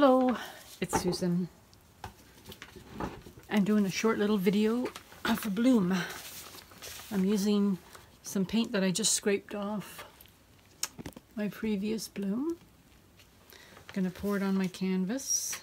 Hello, it's Susan. I'm doing a short little video of a bloom. I'm using some paint that I just scraped off my previous bloom. I'm going to pour it on my canvas.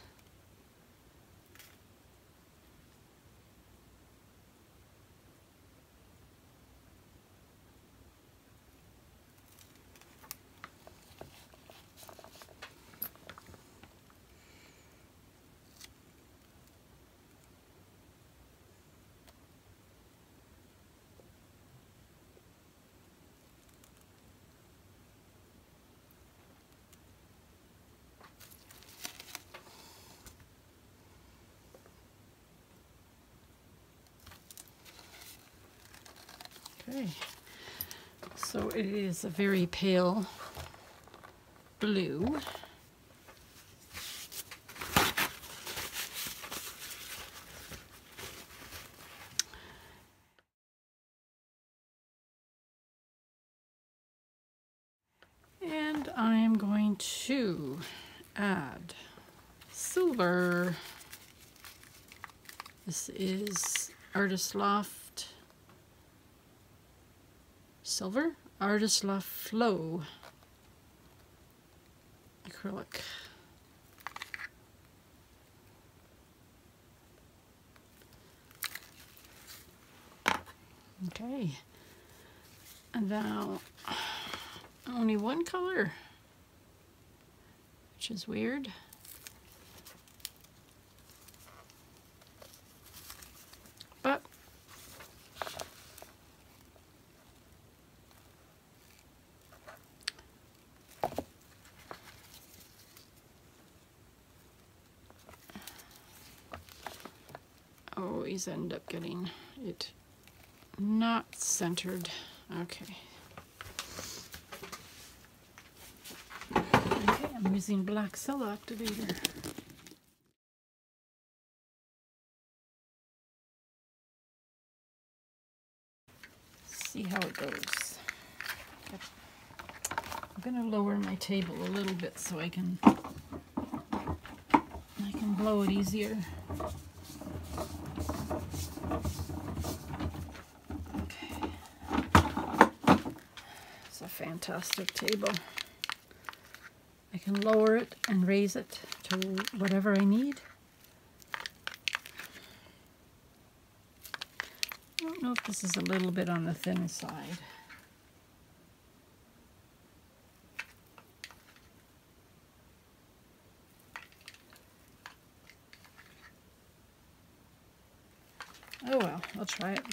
Okay, so it is a very pale blue. And I'm going to add silver. This is Artist Loft Silver, Artist Loft Flow Acrylic. Okay, and now only one color, which is weird. But always end up getting it not centered. Okay. Okay, I'm using black cell activator. See how it goes. I'm going to lower my table a little bit so I can blow it easier. Okay. It's a fantastic table. I can lower it and raise it to whatever I need. I don't know if this is a little bit on the thin side. Oh well, I'll try it.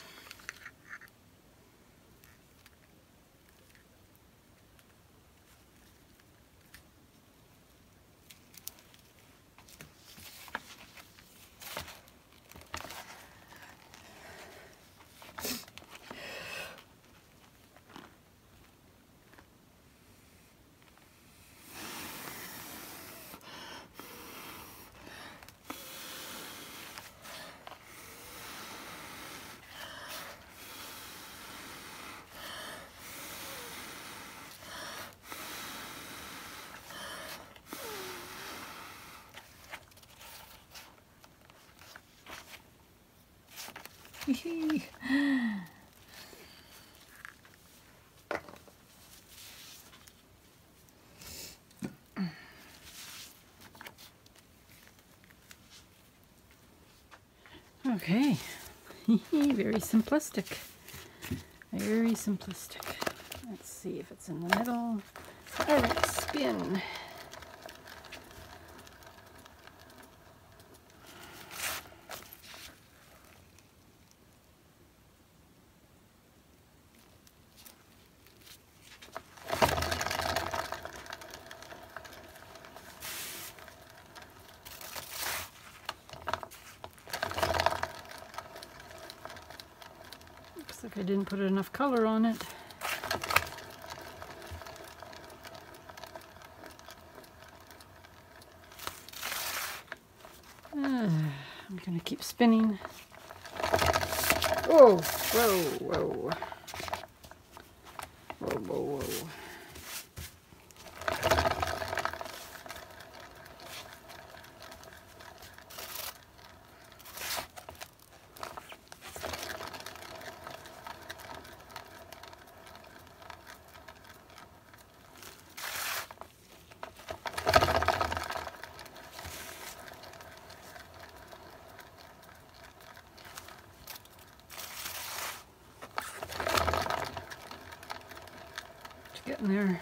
Okay, very simplistic. Very simplistic. Let's see if it's in the middle. All right, spin. Looks like I didn't put enough color on it. I'm gonna keep spinning. Whoa, whoa, whoa. Whoa, whoa, whoa. Getting there.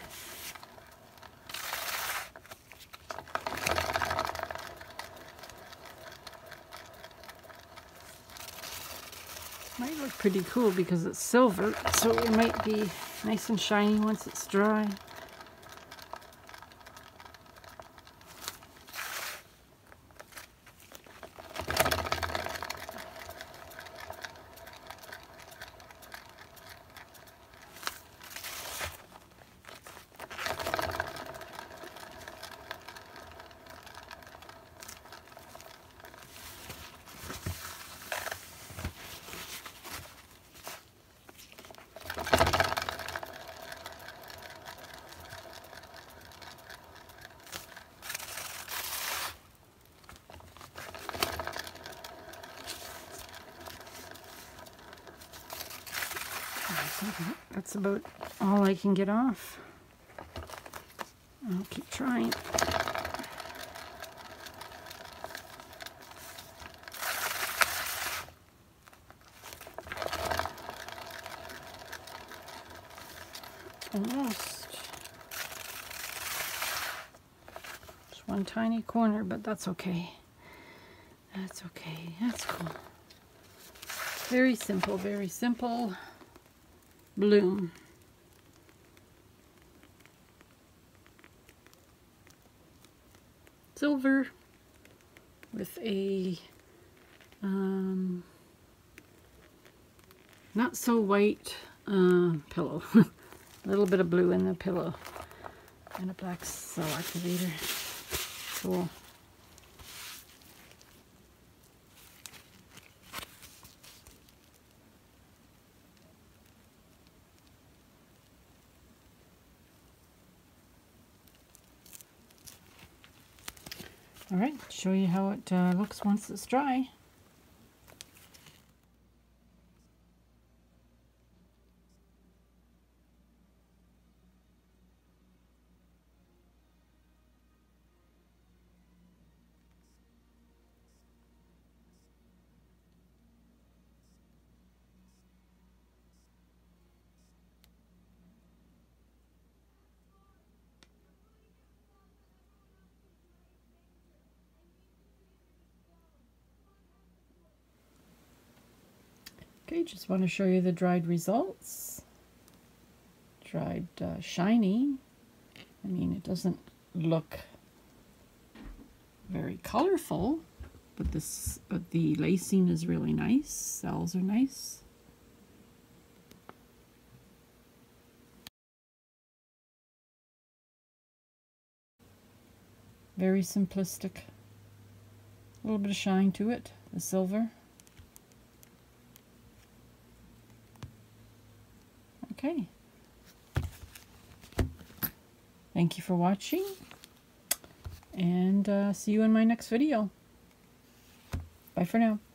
Might look pretty cool because it's silver, so it might be nice and shiny once it's dry. That's about all I can get off. I'll keep trying. Almost. Just one tiny corner, but that's okay. That's okay. That's cool. Very simple, very simple. Bloom. Silver with a not so white pillow. A little bit of blue in the pillow and a black cell activator. Cool. All right, show you how it looks once it's dry. Okay, just want to show you the dried results. Dried shiny. I mean, it doesn't look very colorful, but the lacing is really nice. Cells are nice. Very simplistic. A little bit of shine to it, the silver. Okay. Thank you for watching, and see you in my next video. Bye for now.